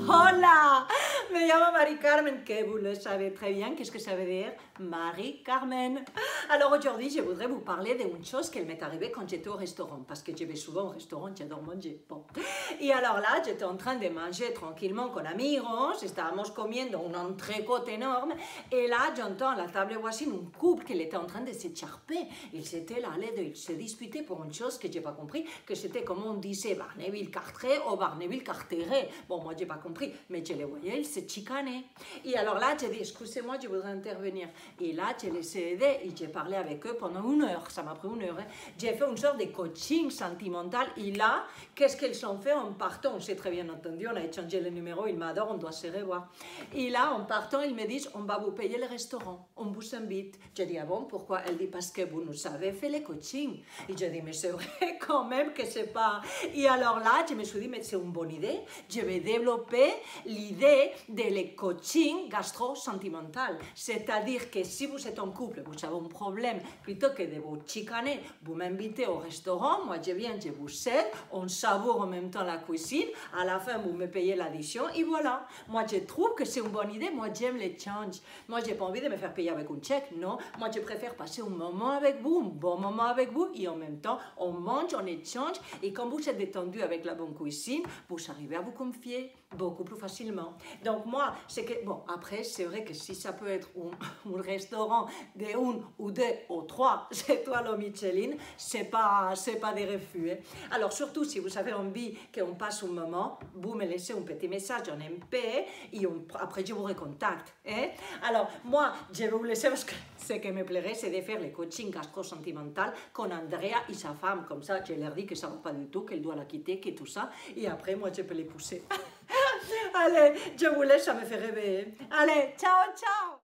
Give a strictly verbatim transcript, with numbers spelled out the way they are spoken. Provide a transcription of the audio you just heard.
Hola, me llamo Marie Carmen, que vous le savez très bien. Qu'est-ce que ça veut dire? Marie Carmen. Alors aujourd'hui, je voudrais vous parler d'une chose qui m'est arrivée quand j'étais au restaurant, parce que je vais souvent au restaurant, j'adore manger. Bon. Et alors là, j'étais en train de manger tranquillement con amigos, estábamos comiendo un entrecôte énorme, et là, j'entends à la table voisine un couple qui était en train de s'écharper. Ils étaient là, les deux, ils se disputaient pour une chose que je n'ai pas compris, que c'était comment on disait Barneville-Carteret ou Barneville-Carteret. Bon, moi, je n'ai pas compris, mais je les voyais, ils se chicanaient. Et alors là, j'ai dit, excusez-moi, je voudrais intervenir. Et là, je les ai aidés et j'ai parlé avec eux pendant une heure. Ça m'a pris une heure. Hein. J'ai fait une sorte de coaching sentimental. Et là, qu'est-ce qu'ils ont fait en partant? On s'est très bien entendu, on a échangé le numéro, ils m'adorent, on doit se revoir. Et là, en partant, ils me disent, on va vous payer le restaurant, on vous invite. J'ai dit, ah bon, pourquoi? Elle dit, parce que vous nous avez fait les coachings. Et j'ai dit, mais c'est vrai quand même que c'est pas... Et alors là, je me suis dit, mais c'est une bonne idée. Je vais développer l'idée de les coaching gastro-sentimental. C'est-à-dire que si vous êtes en couple, vous avez un problème, plutôt que de vous chicaner, vous m'invitez au restaurant, moi je viens, je vous aide, on savoure en même temps la cuisine, à la fin vous me payez l'addition et voilà. Moi je trouve que c'est une bonne idée, moi j'aime les changes. Moi j'ai pas envie de me faire payer avec un chèque, non. Moi je préfère passer un moment avec vous, un bon moment avec vous et en même temps on mange, on échange et quand vous êtes détendu avec la bonne cuisine, vous arrivez à vous confier beaucoup plus facilement. Donc moi, c'est que, bon, après, c'est vrai que si ça peut être un, un restaurant de une ou deux ou trois étoiles au Michelin, c'est pas, c'est pas des refus. Hein. Alors surtout, si vous avez envie qu'on passe un moment, vous me laissez un petit message en M P et on, après je vous recontacte. Hein. Alors moi, je vais vous laisser parce que ce qui me plairait, c'est de faire les coachings gastro-sentimental con Andrea et sa femme. Comme ça, je leur dis que ça ne va pas du tout, qu'elle doit la quitter, que tout ça. Et après, moi, je peux les pousser. Allez, je vous laisse, ça me fait rêver. Allez, ciao, ciao!